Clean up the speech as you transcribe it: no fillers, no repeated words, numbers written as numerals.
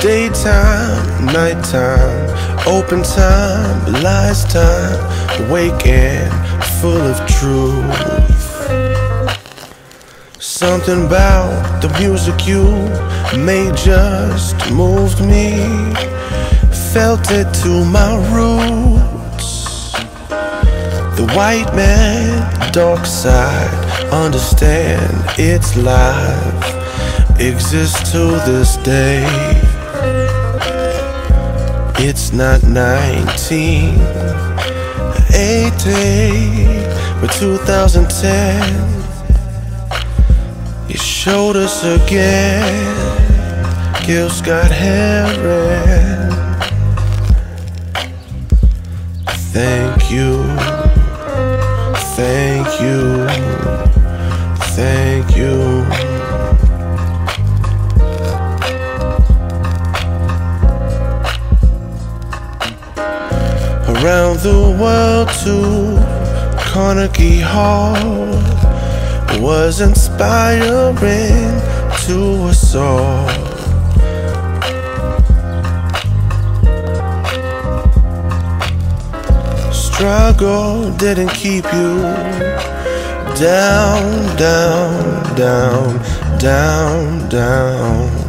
Daytime, nighttime, open time, lies time, awake and full of truth. Something about the music you made just moved me. Felt it to my roots. The white man, dark side, understand it's life, exists to this day. It's not 1980, but 2010. You showed us again, Gil Scott-Heron. Thank you, thank you, thank you. Around the world to Carnegie Hall was inspiring to us all. Struggle didn't keep you down, down, down, down, down.